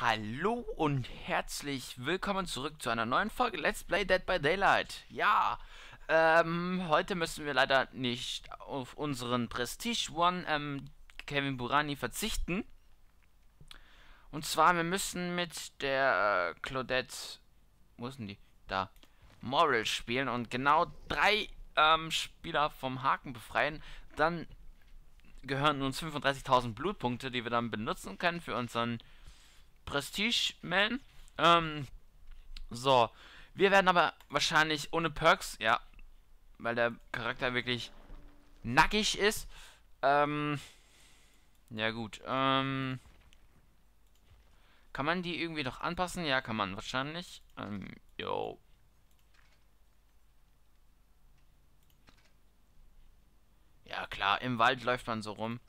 Hallo und herzlich willkommen zurück zu einer neuen Folge Let's Play Dead by Daylight. Ja, heute müssen wir leider nicht auf unseren Prestige One, Kevin Burani verzichten. Und zwar, wir müssen mit der Claudette, wo ist denn die? Da, Moral spielen und genau 3 Spieler vom Haken befreien. Dann gehören uns 35.000 Blutpunkte, die wir dann benutzen können für unseren Prestige Man. So. Wir werden aber wahrscheinlich ohne Perks, ja, weil der Charakter wirklich nackig ist. Ja gut. Kann man die irgendwie noch anpassen? Ja, kann man wahrscheinlich. Jo. Ja klar, im Wald läuft man so rum.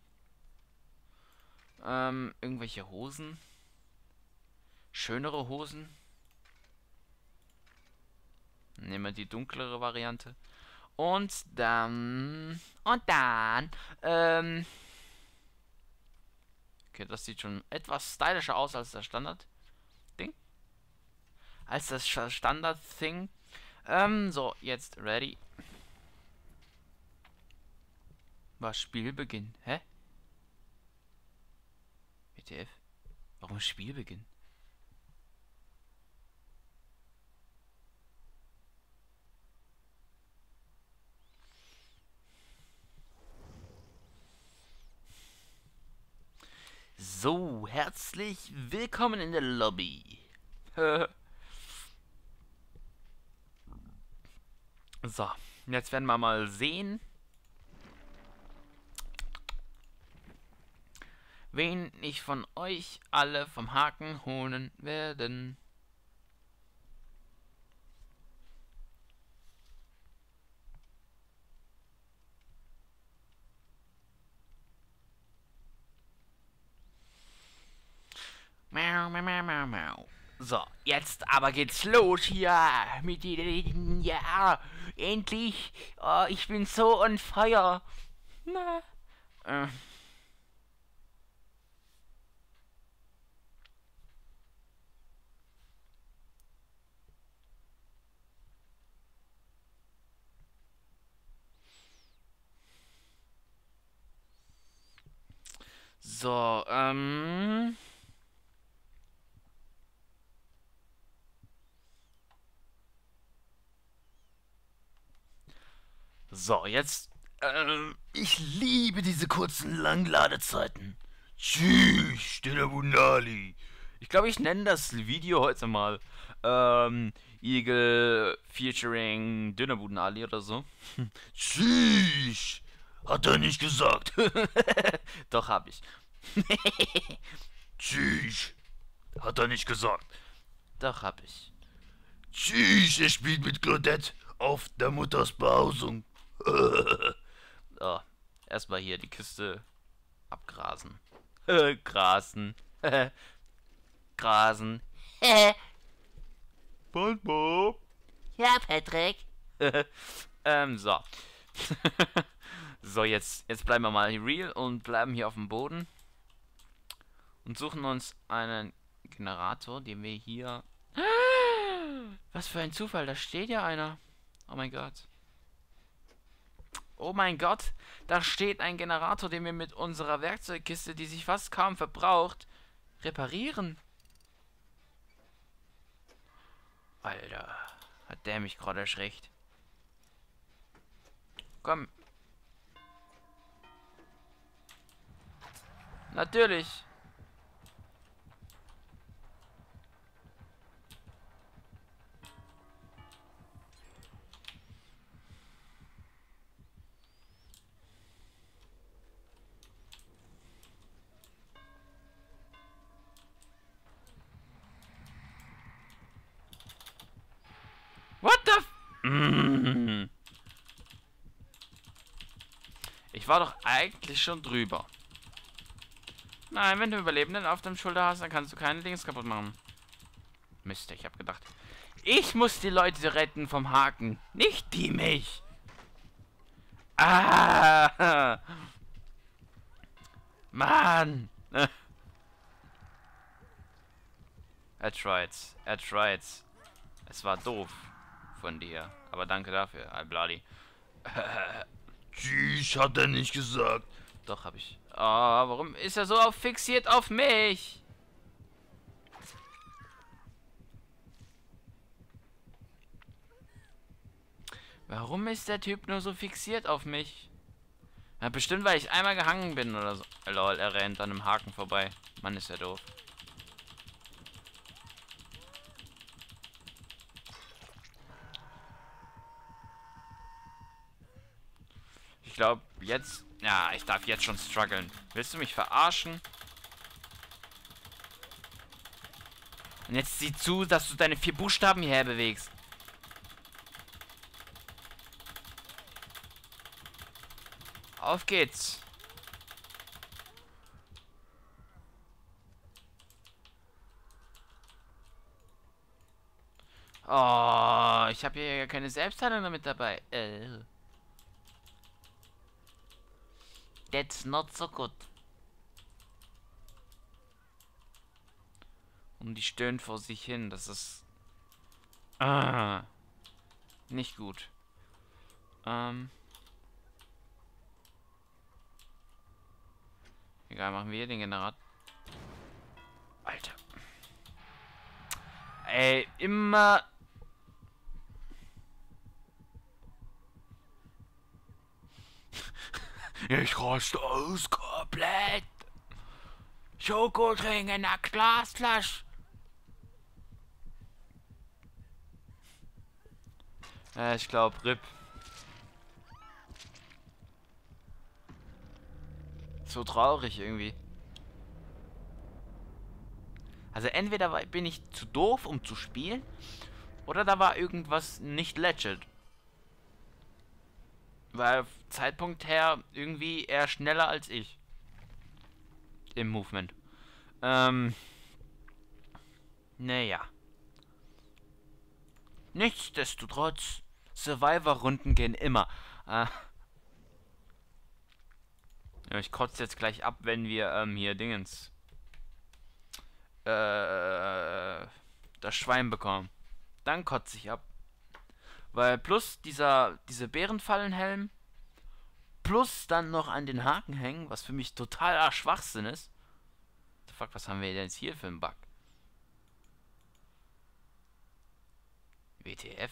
Irgendwelche Hosen. Schönere Hosen. Nehmen wir die dunklere Variante. Und dann. Okay, das sieht schon etwas stylischer aus als das Standard-Ding. Als das Standard-Thing. So, jetzt ready. Was Spielbeginn? Hä? WTF? Warum Spielbeginn? So, herzlich willkommen in der Lobby. So, jetzt werden wir mal sehen, wen ich von euch alle vom Haken holen werden. Mau, mau, mau, mau, mau. So, jetzt aber geht's los hier mit den, ja, endlich. Oh, ich bin so on fire. Na. So, So, jetzt. Ich liebe diese kurzen Langladezeiten. Tschüss, Dinabunali. Ich glaube, ich nenne das Video heute mal Eagle featuring Dönerbuden-Ali oder so. Tschüss, hat er nicht gesagt. Doch, hab ich. Tschüss, hat er nicht gesagt. Doch, hab ich. Tschüss, er spielt mit Claudette auf der Mutters Behausung. Oh, erstmal hier die Kiste abgrasen. Grasen. Grasen. SpongeBob. Ja, Patrick. So. So, jetzt bleiben wir mal real und bleiben hier auf dem Boden. Und suchen uns einen Generator, den wir hier... Was für ein Zufall, da steht ja einer. Oh mein Gott. Oh mein Gott, da steht ein Generator, den wir mit unserer Werkzeugkiste, die sich fast kaum verbraucht, reparieren. Alter, hat der mich gerade erschreckt. Komm. Natürlich. What the f... Ich war doch eigentlich schon drüber. Nein, wenn du Überlebenden auf deinem Schulter hast, dann kannst du keine Dings kaputt machen. Mist, ich hab gedacht. Ich muss die Leute retten vom Haken. Nicht die mich. Ah. Mann. Er tried. Er tried. Es war doof von dir. Aber danke dafür, Bloody. Tschüss, hat er nicht gesagt. Doch, hab ich. Ah, warum ist er so fixiert auf mich? Warum ist der Typ nur so fixiert auf mich? Ja, bestimmt, weil ich einmal gehangen bin oder so. Lol, er rennt an einem Haken vorbei. Mann, ist ja doof. Ich glaube, jetzt... Ja, ich darf jetzt schon strugglen. Willst du mich verarschen? Und jetzt sieh zu, dass du deine 4 Buchstaben hierher bewegst. Auf geht's. Oh, ich habe hier ja keine Selbstheilung mit dabei. That's not so good. Und die stöhnt vor sich hin. Das ist... Ah, nicht gut. Egal, machen wir hier den Generator. Alter. Ey, immer... Ich raste aus komplett. Schokotrink in der Glasflasche. Ich glaube, RIP. So traurig irgendwie. Also entweder bin ich zu doof, um zu spielen, oder da war irgendwas nicht legit. Weil Zeitpunkt her irgendwie eher schneller als ich. Im Movement. Naja. Nichtsdestotrotz, Survivor-Runden gehen immer. Ja, ich kotze jetzt gleich ab, wenn wir hier Dingens das Schwein bekommen. Dann kotze ich ab. Weil plus diese Bärenfallenhelm plus dann noch an den Haken hängen, was für mich totaler Schwachsinn ist. Fuck, was haben wir denn jetzt hier für einen Bug? WTF?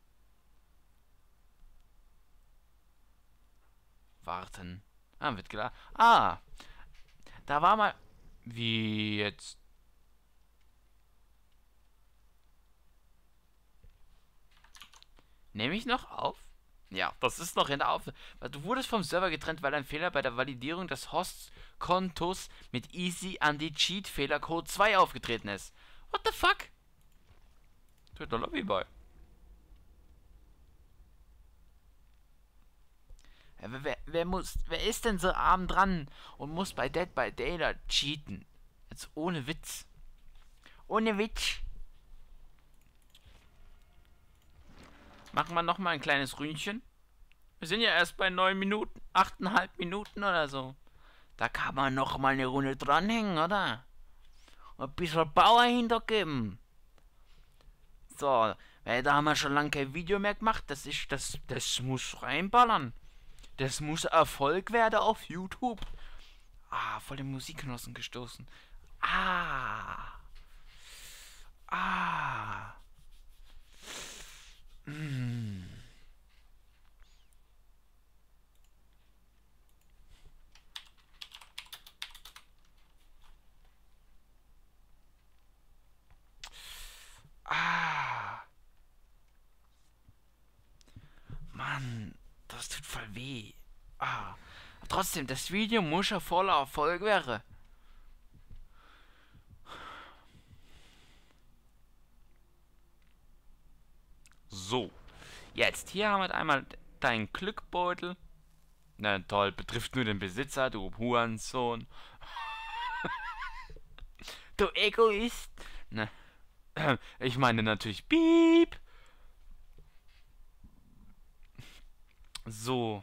Warten. Ah, wird klar. Ah! Da war mal... Wie jetzt? Nehme ich noch auf? Ja, das ist noch in der Aufnahme. Du wurdest vom Server getrennt, weil ein Fehler bei der Validierung des Host-Kontos mit Easy Anti Cheat Fehlercode 2 aufgetreten ist. What the fuck? Twitter Lobby bei. Wer ist denn so arm dran und muss bei Dead by Daylight cheaten? Jetzt ohne Witz. Ohne Witz. Machen wir nochmal ein kleines Rühnchen. Wir sind ja erst bei 9 Minuten, 8,5 Minuten oder so. Da kann man nochmal eine Runde dranhängen, oder? Ein bisschen Power hintergeben. So, weil da haben wir schon lange kein Video mehr gemacht. Das muss reinballern. Das muss Erfolg werden auf YouTube. Ah, voll den Musikknossen gestoßen. Ah. Ah. Mm. Ah. Mann, das tut voll weh. Ah. Trotzdem, das Video muss ja voller Erfolg werden. So. Jetzt, hier haben wir einmal deinen Glückbeutel. Na toll, betrifft nur den Besitzer, du Hurensohn. Du Egoist. Na, ich meine natürlich Piep. So.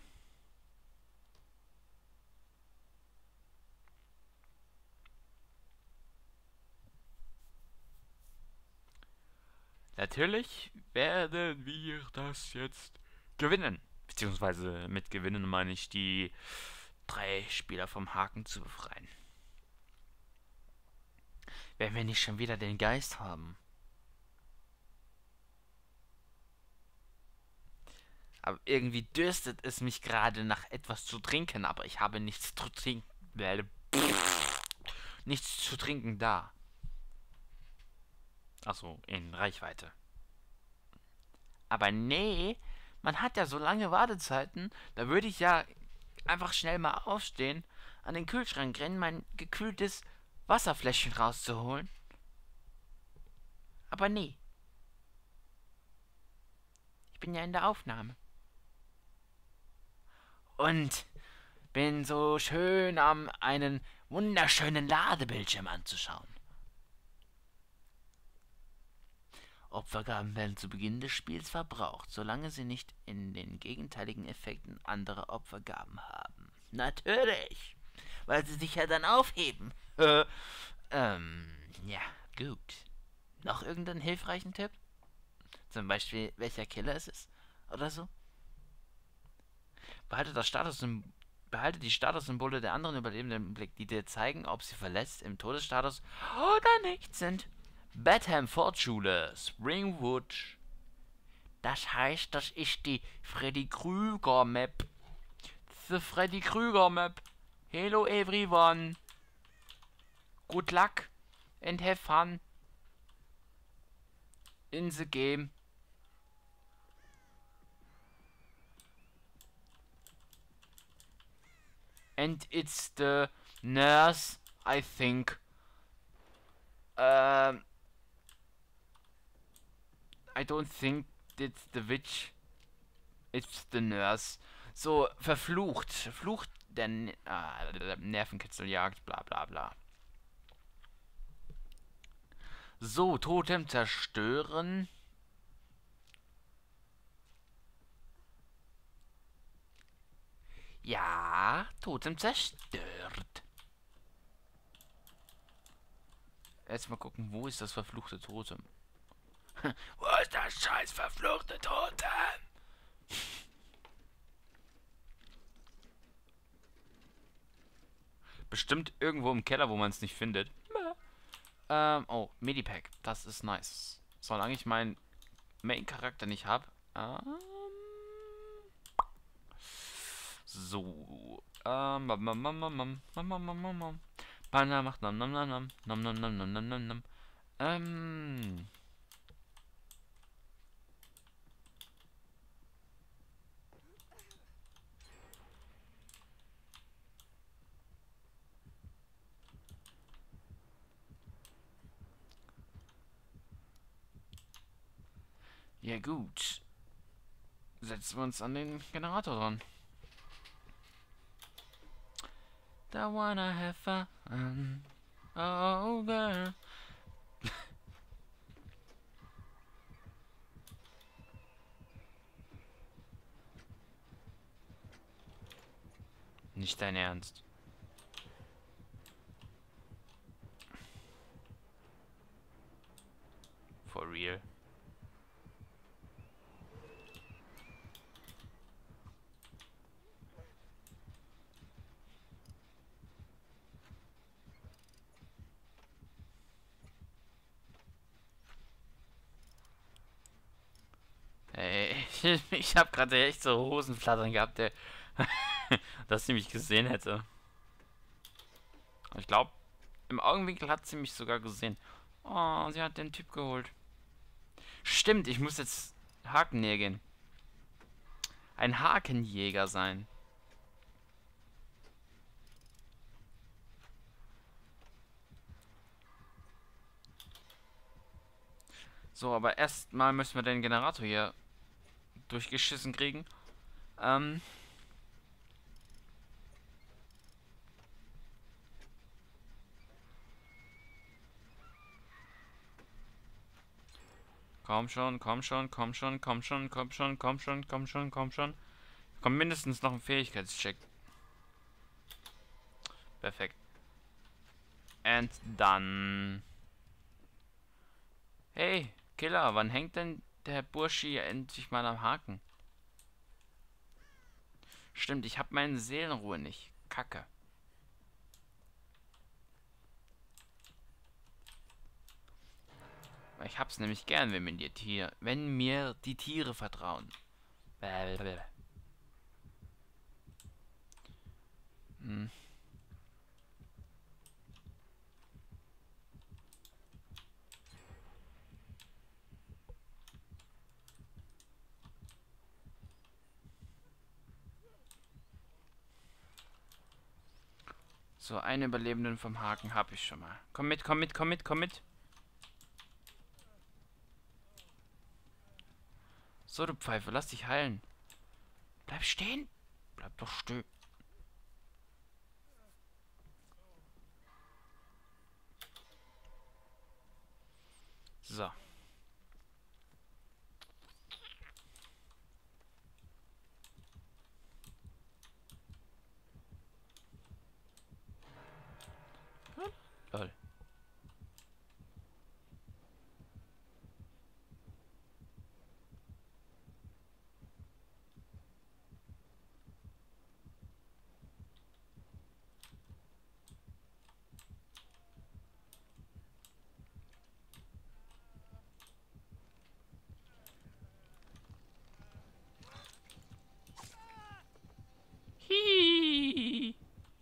Natürlich werden wir das jetzt gewinnen. Beziehungsweise mit gewinnen meine ich die 3 Spieler vom Haken zu befreien. Wenn wir nicht schon wieder den Geist haben. Aber irgendwie dürstet es mich gerade nach etwas zu trinken, aber ich habe nichts zu trinken. Nichts zu trinken da. Achso, in Reichweite. Aber nee, man hat ja so lange Wartezeiten, da würde ich ja einfach schnell mal aufstehen, an den Kühlschrank rennen, mein gekühltes Wasserfläschchen rauszuholen. Aber nee, ich bin ja in der Aufnahme. Und bin so schön am einen wunderschönen Ladebildschirm anzuschauen. Opfergaben werden zu Beginn des Spiels verbraucht, solange sie nicht in den gegenteiligen Effekten andere Opfergaben haben. Natürlich, weil sie sich ja dann aufheben. Ja, gut. Noch irgendeinen hilfreichen Tipp? Zum Beispiel, welcher Killer es ist? Oder so? Behalte das Statussymbol. Behalte die Statussymbole der anderen Überlebenden im Blick, die dir zeigen, ob sie verletzt, im Todesstatus oder nicht sind. Batham Fortschule, Springwood. Das heißt, das ist die Freddy Krüger Map. The Freddy Krüger Map. Hello everyone. Good luck and have fun in the game. And it's the nurse, I think. I don't think it's the witch. It's the nurse. So, verflucht. Flucht der Nervenkitzeljagd, bla bla bla. So, Totem zerstören. Ja, Totem zerstört. Jetzt mal gucken, wo ist das verfluchte Totem? Wo ist das scheiß verfluchte Totem? Bestimmt irgendwo im Keller, wo man es nicht findet. Oh, Medipack. Das ist nice. Solange ich meinen Main-Charakter nicht habe. So. Banner macht nam nam nam nam nam nam nam nam nam nam nam. Ja gut. Setzen wir uns an den Generator dran. Don't wanna have fun. Oh girl. Nicht dein Ernst. For real. Ey, ich hab gerade echt so Hosenflattern gehabt, der dass sie mich gesehen hätte. Ich glaube, im Augenwinkel hat sie mich sogar gesehen. Oh, sie hat den Typ geholt. Stimmt, ich muss jetzt Hakenjäger gehen. Ein Hakenjäger sein. So, aber erstmal müssen wir den Generator hier durchgeschissen kriegen. Komm schon, komm schon, komm schon, komm schon, komm schon, komm schon, komm schon, komm schon. Kommt mindestens noch ein Fähigkeitscheck. Perfekt. And dann. Hey, Killer, wann hängt denn der Burschi endlich mal am Haken? Stimmt, ich habe meine Seelenruhe nicht. Kacke. Ich hab's nämlich gern, wenn mir die Tiere vertrauen. Blablabla. Hm. So, einen Überlebenden vom Haken habe ich schon mal. Komm mit, komm mit, komm mit, komm mit. So, du Pfeife, lass dich heilen. Bleib stehen. Bleib doch stehen. So. Lol. Hihihi.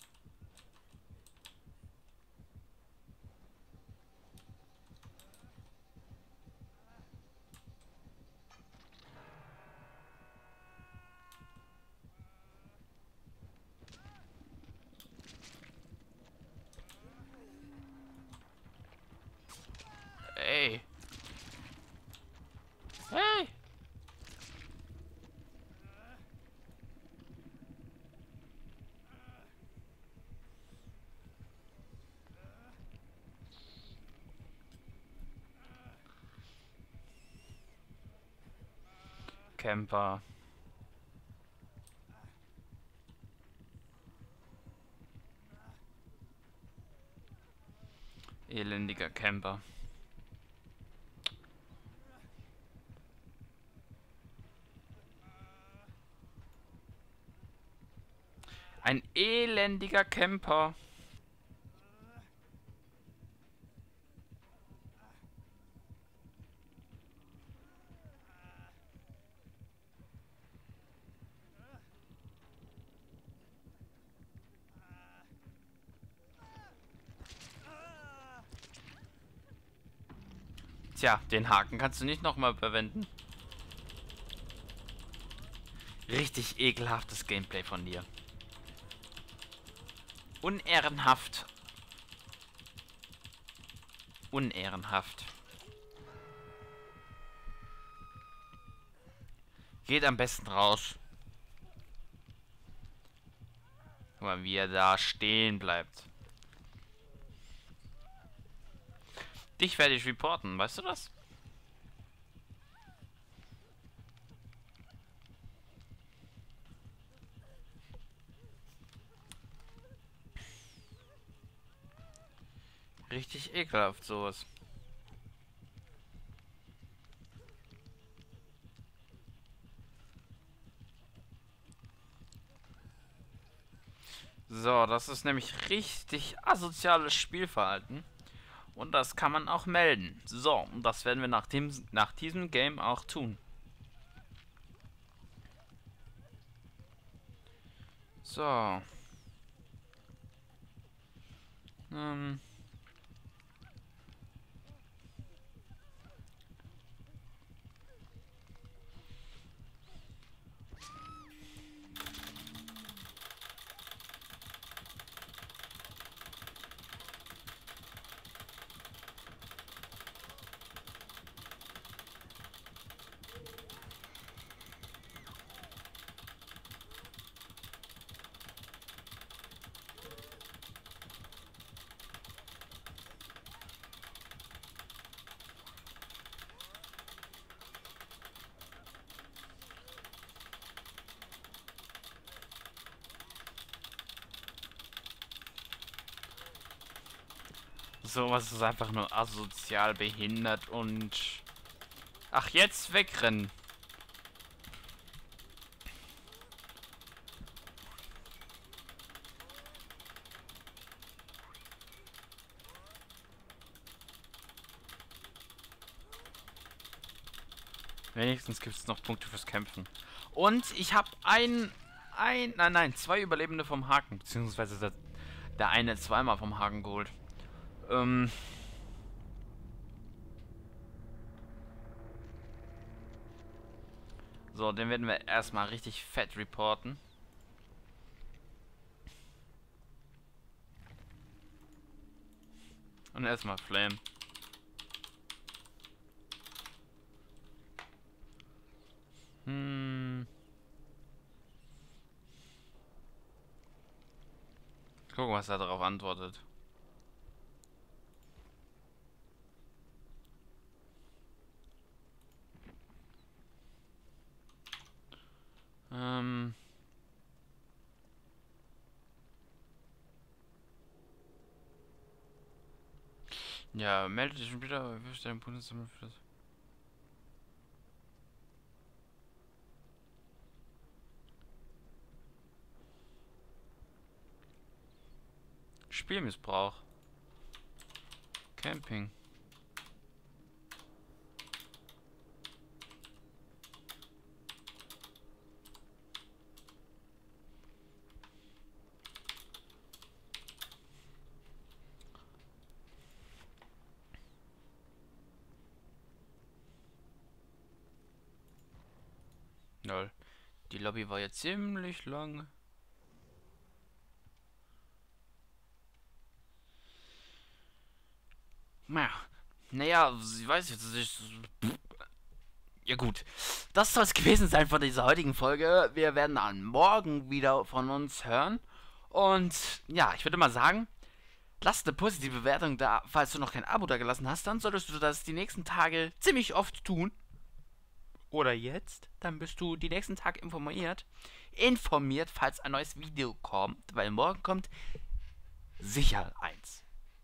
Ey. Hey. Camper. Elendiger Camper. Ein elendiger Camper. Tja, den Haken kannst du nicht nochmal verwenden. Richtig ekelhaftes Gameplay von dir. Unehrenhaft. Unehrenhaft. Geht am besten raus. Guck mal, wie er da stehen bleibt. Dich werde ich reporten, weißt du das? Richtig ekelhaft sowas. So, das ist nämlich richtig asoziales Spielverhalten. Und das kann man auch melden. So, und das werden wir nach diesem Game auch tun. So. Ähm. Sowas ist einfach nur asozial behindert und Ach, jetzt wegrennen. Wenigstens gibt es noch Punkte fürs Kämpfen. Und ich habe zwei Überlebende vom Haken. Beziehungsweise der eine zweimal vom Haken geholt. So, den werden wir erstmal richtig fett reporten. Und erstmal Flame. Gucken, was er darauf antwortet. Ja, melde dich schon wieder für deinen Bundessammlung für das. Spielmissbrauch. Camping. Lol. Die Lobby war jetzt ziemlich lang. Naja, ich weiß jetzt nicht. Ja gut, das soll es gewesen sein von dieser heutigen Folge. Wir werden dann morgen wieder von uns hören. Und ja, ich würde mal sagen, lass eine positive Bewertung da. Falls du noch kein Abo da gelassen hast, dann solltest du das die nächsten Tage ziemlich oft tun. Oder jetzt, dann bist du die nächsten Tage informiert, falls ein neues Video kommt, weil morgen kommt sicher eins.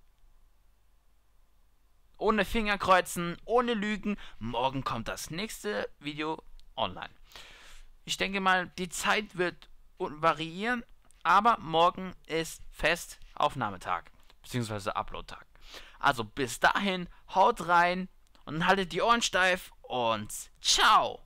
Ohne Fingerkreuzen, ohne Lügen, morgen kommt das nächste Video online. Ich denke mal, die Zeit wird variieren, aber morgen ist fest Aufnahmetag, beziehungsweise Upload-Tag. Also bis dahin, haut rein und haltet die Ohren steif und ciao!